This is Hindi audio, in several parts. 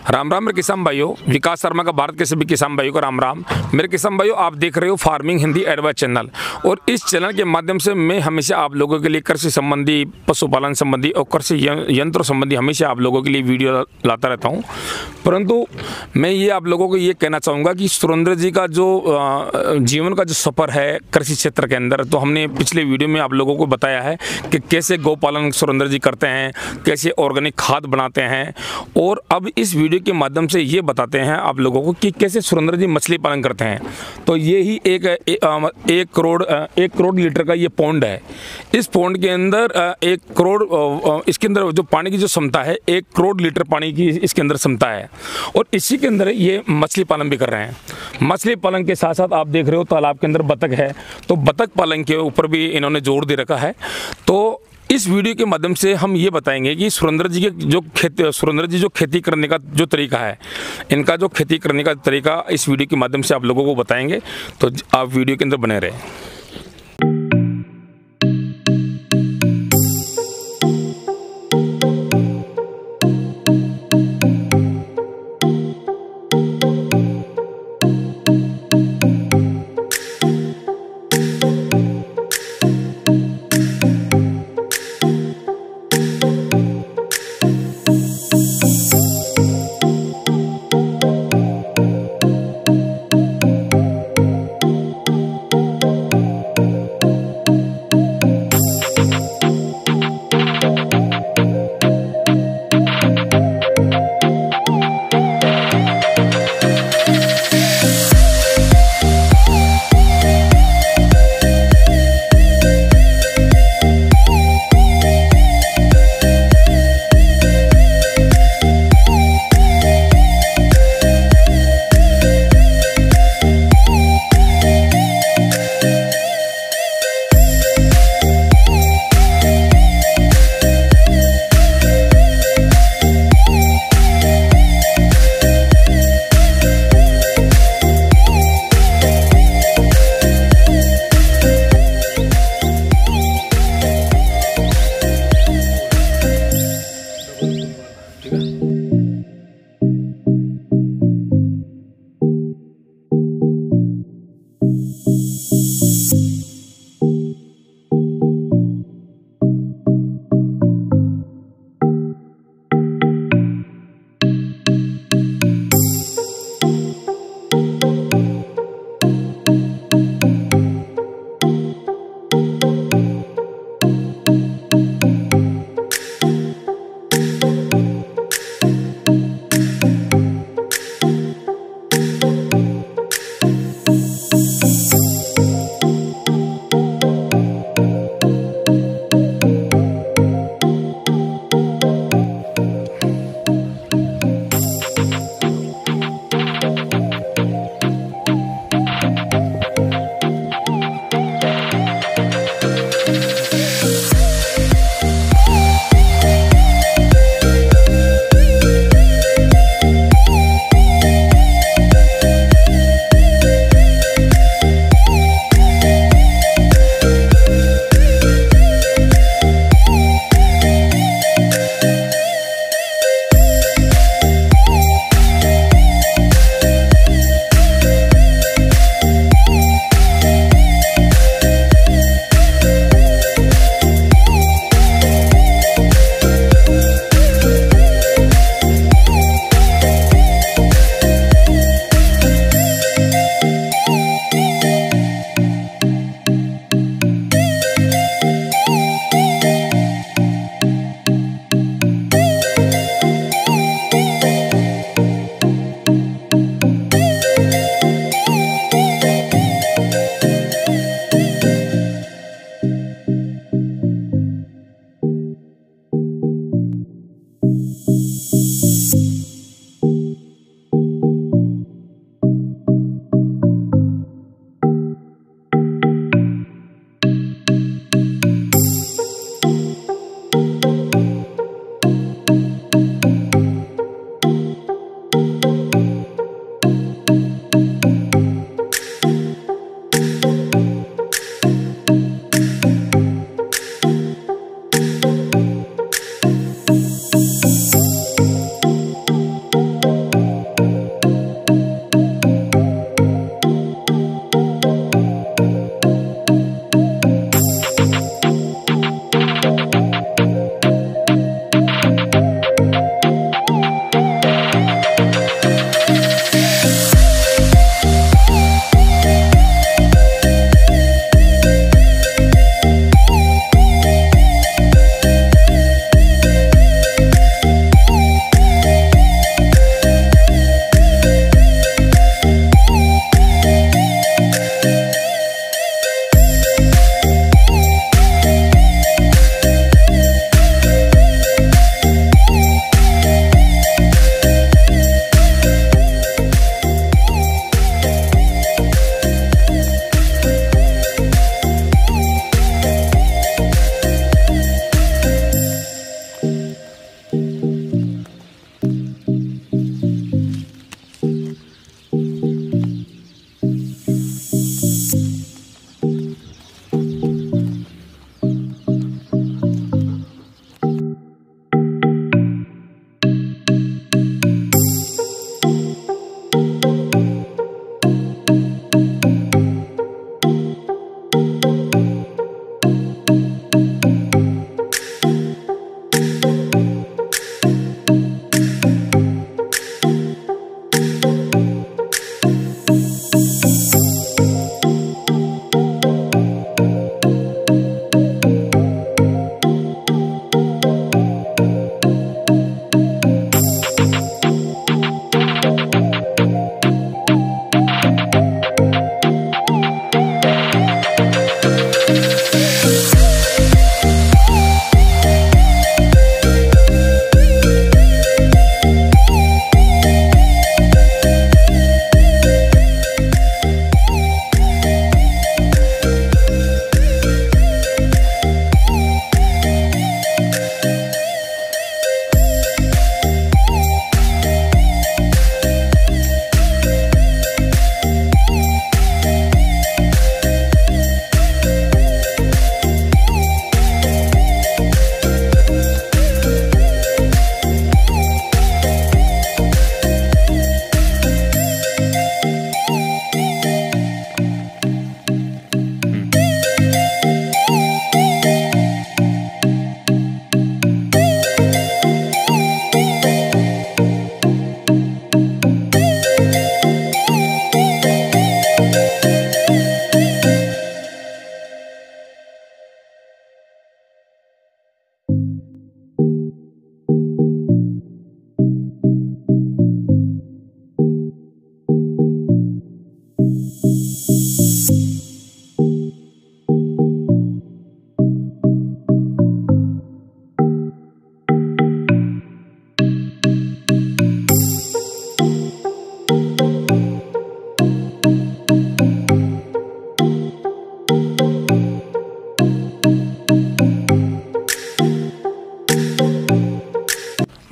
राम राम मेरे किसान भाइयों, विकास शर्मा का भारत के सभी किसान भाइयों को राम राम। मेरे किसान भाइयों, आप देख रहे हो फार्मिंग हिंदी एडवाइस चैनल, और इस चैनल के माध्यम से मैं हमेशा आप लोगों के लिए कृषि संबंधी, पशुपालन संबंधी और कृषि यंत्र संबंधी हमेशा आप लोगों के लिए वीडियो लाता रहता हूं। परंतु मैं ये आप लोगों को ये कहना चाहूँगा कि सुरेंद्र जी का जो जीवन का जो सफ़र है कृषि क्षेत्र के अंदर, तो हमने पिछले वीडियो में आप लोगों को बताया है कि कैसे गौपालन सुरेंद्र जी करते हैं, कैसे ऑर्गेनिक खाद बनाते हैं, और अब इस वीडियो के माध्यम से ये बताते हैं आप लोगों को कि कैसे सुरेंद्र जी मछली पालन करते हैं। तो ये ही एक करोड़ लीटर का ये पौंड है। इस पौंड के अंदर 1 करोड़, इसके अंदर जो पानी की जो क्षमता है 1 करोड़ लीटर पानी की इसके अंदर क्षमता है, और इसी के अंदर ये मछली पालन भी कर रहे हैं। मछली पालन के साथ साथ आप देख रहे हो तालाब के अंदर बतख है, तो बतख पालन के ऊपर भी इन्होंने जोर दे रखा है। तो इस वीडियो के माध्यम से हम ये बताएंगे कि सुरेंद्र जी जो खेती करने का जो तरीका है, इनका जो खेती करने का तरीका इस वीडियो के माध्यम से आप लोगों को बताएंगे। तो आप वीडियो के अंदर बने रहें।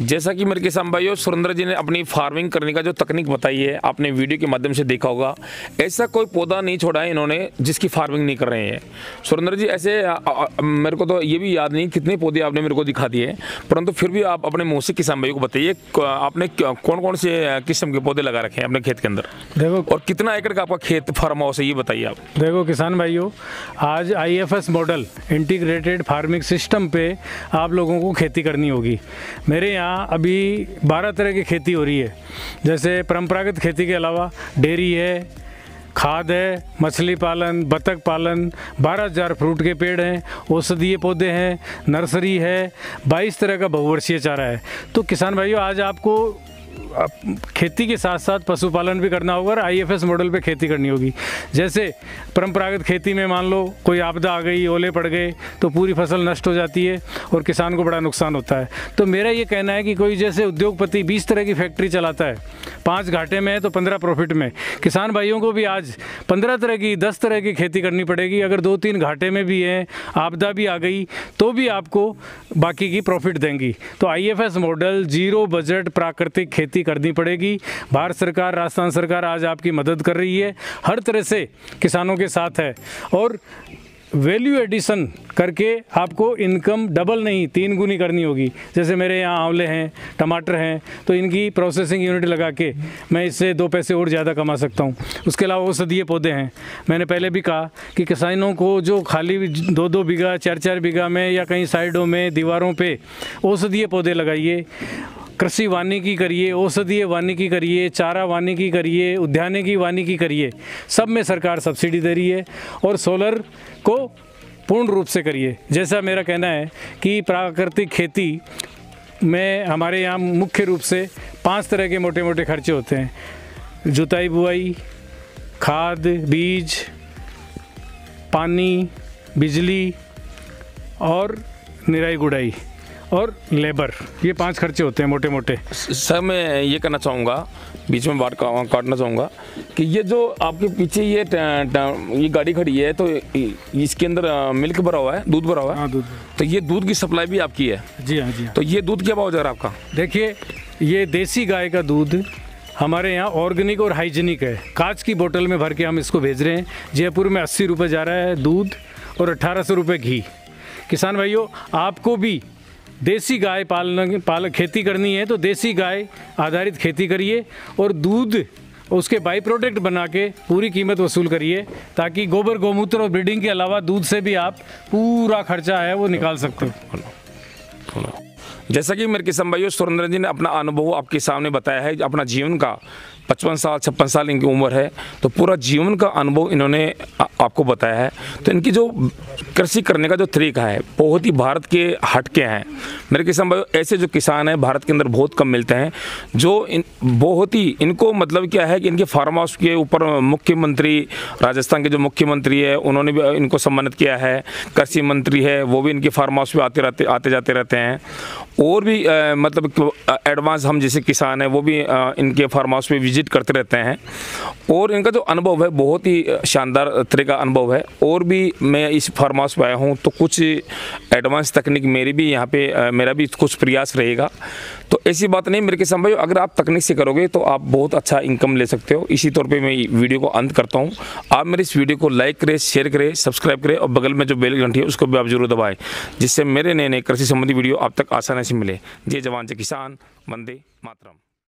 जैसा कि मेरे किसान भाइयों, सुरेंद्र जी ने अपनी फार्मिंग करने का जो तकनीक बताई है, आपने वीडियो के माध्यम से देखा होगा। ऐसा कोई पौधा नहीं छोड़ा है इन्होंने जिसकी फार्मिंग नहीं कर रहे हैं सुरेंद्र जी। ऐसे मेरे को तो ये भी याद नहीं कितने पौधे आपने मेरे को दिखा दिए, परंतु फिर भी आप अपने मुँह से किसान भाइयों को बताइए आपने कौन कौन से किस्म के पौधे लगा रखे हैं अपने खेत के अंदर, देखो, और कितना एकड़ का आपका खेत फार्म हाउस है ये बताइए आप। देखो किसान भाइयों, आज IFS model integrated farming system पे आप लोगों को खेती करनी होगी। मेरे यहाँ अभी 12 तरह की खेती हो रही है। जैसे परंपरागत खेती के अलावा डेयरी है, खाद है, मछली पालन, बतख पालन, 12,000 फ्रूट के पेड़ हैं, औषधीय पौधे हैं, नर्सरी है, 22 तरह का बहुवर्षीय चारा है। तो किसान भाइयों, आज आपको खेती के साथ साथ पशुपालन भी करना होगा और IFS मॉडल पे खेती करनी होगी। जैसे परंपरागत खेती में मान लो कोई आपदा आ गई, ओले पड़ गए तो पूरी फसल नष्ट हो जाती है और किसान को बड़ा नुकसान होता है। तो मेरा ये कहना है कि कोई जैसे उद्योगपति 20 तरह की फैक्ट्री चलाता है, 5 घाटे में है तो 15 प्रॉफिट में, किसान भाइयों को भी आज 15 तरह की 10 तरह की खेती करनी पड़ेगी। अगर 2-3 घाटे में भी है, आपदा भी आ गई तो भी आपको बाकी की प्रॉफिट देंगी। तो IFS मॉडल जीरो बजट प्राकृतिक खेती करनी पड़ेगी। भारत सरकार, राजस्थान सरकार आज आपकी मदद कर रही है, हर तरह से किसानों के साथ है और वैल्यू एडिशन करके आपको इनकम डबल नहीं 3 गुनी करनी होगी। जैसे मेरे यहाँ आंवले हैं, टमाटर हैं, तो इनकी प्रोसेसिंग यूनिट लगा के मैं इससे 2 पैसे और ज़्यादा कमा सकता हूँ। उसके अलावा औषधीय पौधे हैं। मैंने पहले भी कहा कि किसानों को जो खाली 2-2 बीघा 4-4 बीघा में या कहीं साइडों में दीवारों पे औषधीय पौधे लगाइए, कृषि वानिकी करिए, औषधीय वानिकी करिए, चारा वानिकी करिए, उद्यानिकी वानिकी करिए। सब में सरकार सब्सिडी दे रही है और सोलर को पूर्ण रूप से करिए। जैसा मेरा कहना है कि प्राकृतिक खेती में हमारे यहाँ मुख्य रूप से 5 तरह के मोटे मोटे खर्चे होते हैं: जुताई बुआई, खाद, बीज, पानी, बिजली और निराई गुड़ाई और लेबर। ये 5 खर्चे होते हैं मोटे मोटे। सर मैं ये कहना चाहूँगा, बीच में बात काटना चाहूँगा कि ये जो आपके पीछे ये गाड़ी खड़ी है तो इसके अंदर मिल्क भरा हुआ है, दूध भरा हुआ है। हाँ, दूध। तो ये दूध की सप्लाई भी आपकी है? जी हाँ, जी हाँ। तो ये दूध क्या भाव जा रहा है आपका? देखिए, ये देसी गाय का दूध हमारे यहाँ ऑर्गेनिक और हाइजीनिक है। कांच की बोतल में भर के हम इसको भेज रहे हैं। जयपुर में 80 रुपये जा रहा है दूध और 1800 रुपये घी। किसान भाइयों, आपको भी देसी गाय खेती करनी है तो देसी गाय आधारित खेती करिए और दूध उसके बाई प्रोडक्ट बना के पूरी कीमत वसूल करिए, ताकि गोबर गोमूत्र और ब्रीडिंग के अलावा दूध से भी आप पूरा खर्चा है वो निकाल सकते हो। जैसा कि मेरे किसान भाइयों, सुरेंद्र जी ने अपना अनुभव आपके सामने बताया है, अपना जीवन का 55 साल 56 साल इनकी उम्र है, तो पूरा जीवन का अनुभव इन्होंने आपको बताया है। तो इनकी जो कृषि करने का जो तरीका है बहुत ही भारत के हटके हैं। मेरे किसान भाइयों, ऐसे जो किसान हैं भारत के अंदर बहुत कम मिलते हैं जो बहुत ही इनको मतलब क्या है कि इनके फार्म हाउस के ऊपर मुख्यमंत्री, राजस्थान के जो मुख्यमंत्री है उन्होंने भी इनको सम्मानित किया है। कृषि मंत्री है वो भी इनके फार्म हाउस पे आते जाते रहते हैं। और भी मतलब एडवांस हम जैसे किसान हैं वो भी इनके फार्म हाउस पे विजिट करते रहते हैं। और इनका जो अनुभव है बहुत ही शानदार तरह का अनुभव है। और भी मैं इस फार्म हाउस पे आया हूँ तो कुछ एडवांस तकनीक मेरी भी यहाँ पे मेरा भी कुछ प्रयास रहेगा। तो ऐसी बात नहीं मेरे किसान भाई, अगर आप तकनीक से करोगे तो आप बहुत अच्छा इनकम ले सकते हो। इसी तौर पे मैं वीडियो को अंत करता हूँ। आप मेरे इस वीडियो को लाइक करें, शेयर करें, सब्सक्राइब करें और बगल में जो बेल घंटी है उसको भी आप जरूर दबाएं, जिससे मेरे नए नए कृषि संबंधी वीडियो आप तक आसानी से मिले। जय जवान जय किसान, वंदे मातरम।